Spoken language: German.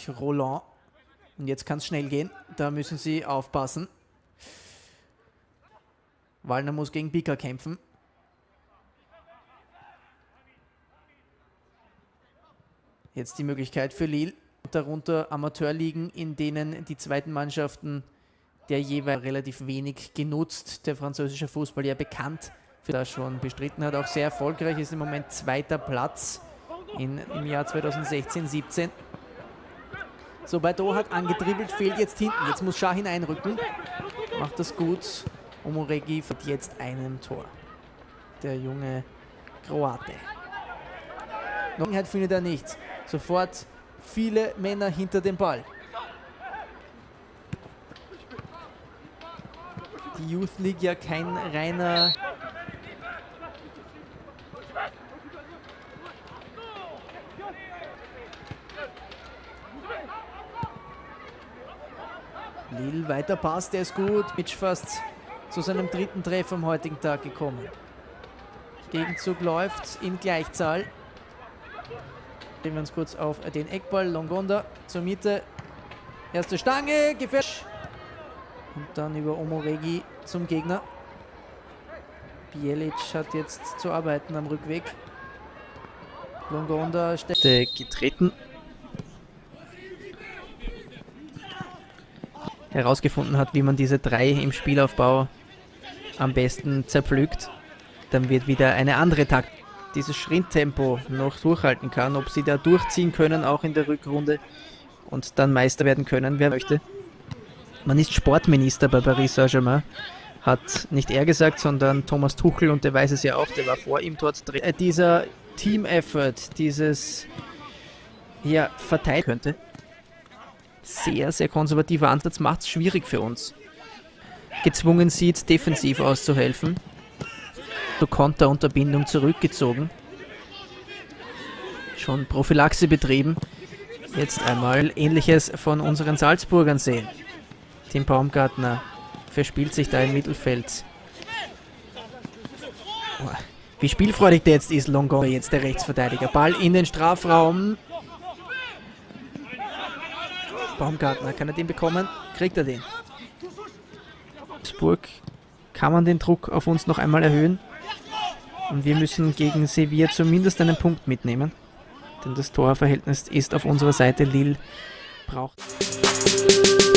durch Roland. Und jetzt kann es schnell gehen. Da müssen sie aufpassen. Wallner muss gegen Bicker kämpfen. Jetzt die Möglichkeit für Lille. Darunter Amateurligen, in denen die zweiten Mannschaften der jeweils relativ wenig genutzt. Der französische Fußball ja bekannt, für das schon bestritten hat. Auch sehr erfolgreich, ist im Moment 2. Platz im Jahr 2016-17. So, Baidoo hat angedribbelt, fehlt jetzt hinten. Jetzt muss Şahin einrücken. Macht das gut. Omoregi führt jetzt einem Tor. Der junge Kroate. Noch findet er nichts. Sofort viele Männer hinter dem Ball. Die Youth League ja kein reiner Lille weiter passt, der ist gut. Mitch fast zu seinem 3. Treffer am heutigen Tag gekommen. Gegenzug läuft in Gleichzahl. Drehen wir uns kurz auf den Eckball. Longonda zur Mitte. Erste Stange, gefährlich. Und dann über Omoregi zum Gegner. Bjelic hat jetzt zu arbeiten am Rückweg. Longonda getreten. Herausgefunden hat, wie man diese 3 im Spielaufbau am besten zerpflückt. Dann wird wieder eine andere Taktik. Dieses Sprinttempo noch durchhalten kann, ob sie da durchziehen können, auch in der Rückrunde und dann Meister werden können, wer möchte. Man ist Sportminister bei Paris Saint-Germain, hat nicht er gesagt, sondern Thomas Tuchel, und der weiß es ja auch, der war vor ihm dort drin. Dieser Team-Effort, dieses verteilen könnte. Sehr, sehr konservativer Ansatz, macht es schwierig für uns. Gezwungen sieht, defensiv auszuhelfen. Konterunterbindung zurückgezogen. Schon Prophylaxe betrieben. Jetzt einmal Ähnliches von unseren Salzburgern sehen. Tim Baumgartner verspielt sich da im Mittelfeld. Oh, wie spielfreudig der jetzt ist, Longonda, jetzt der Rechtsverteidiger. Ball in den Strafraum. Baumgartner, kann er den bekommen? Kriegt er den? Salzburg, kann man den Druck auf uns noch einmal erhöhen? Und wir müssen gegen Sevilla zumindest einen Punkt mitnehmen. Denn das Torverhältnis ist auf unserer Seite. Lille braucht...